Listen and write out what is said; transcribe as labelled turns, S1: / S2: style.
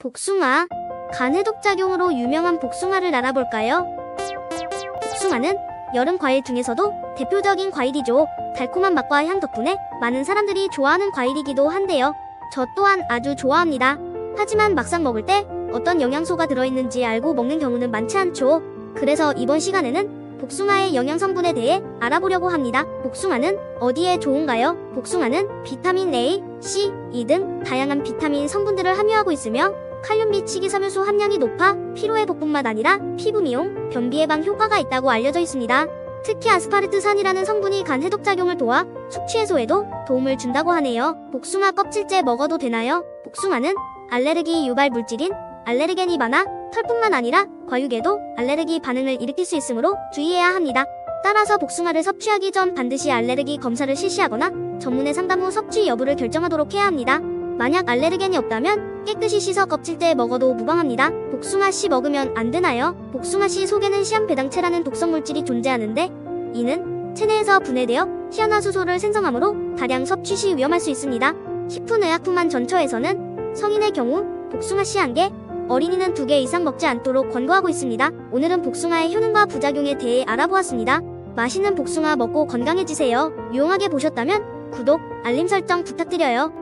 S1: 복숭아. 간 해독작용으로 유명한 복숭아를 알아볼까요? 복숭아는 여름 과일 중에서도 대표적인 과일이죠. 달콤한 맛과 향 덕분에 많은 사람들이 좋아하는 과일이기도 한데요. 저 또한 아주 좋아합니다. 하지만 막상 먹을 때 어떤 영양소가 들어있는지 알고 먹는 경우는 많지 않죠. 그래서 이번 시간에는 복숭아의 영양 성분에 대해 알아보려고 합니다. 복숭아는 어디에 좋은가요? 복숭아는 비타민 A, C, E 등 다양한 비타민 성분들을 함유하고 있으며 칼륨 및 식이섬유소 함량이 높아 피로회복뿐만 아니라 피부 미용, 변비 예방 효과가 있다고 알려져 있습니다. 특히 아스파르트산이라는 성분이 간 해독작용을 도와 숙취 해소에도 도움을 준다고 하네요. 복숭아 껍질째 먹어도 되나요? 복숭아는 알레르기 유발 물질인 알레르겐이 많아 털뿐만 아니라 과육에도 알레르기 반응을 일으킬 수 있으므로 주의해야 합니다. 따라서 복숭아를 섭취하기 전 반드시 알레르기 검사를 실시하거나 전문의 상담 후 섭취 여부를 결정하도록 해야 합니다. 만약 알레르겐이 없다면 깨끗이 씻어 껍질째 먹어도 무방합니다. 복숭아씨 먹으면 안 되나요? 복숭아씨 속에는 시암배당체라는 독성 물질이 존재하는데 이는 체내에서 분해되어 희한화수소를 생성하므로 다량 섭취 시 위험할 수 있습니다. 식품의약품안 전처에서는 성인의 경우 복숭아씨 1개, 어린이는 2개 이상 먹지 않도록 권고하고 있습니다. 오늘은 복숭아의 효능과 부작용에 대해 알아보았습니다. 맛있는 복숭아 먹고 건강해지세요. 유용하게 보셨다면 구독, 알림 설정 부탁드려요.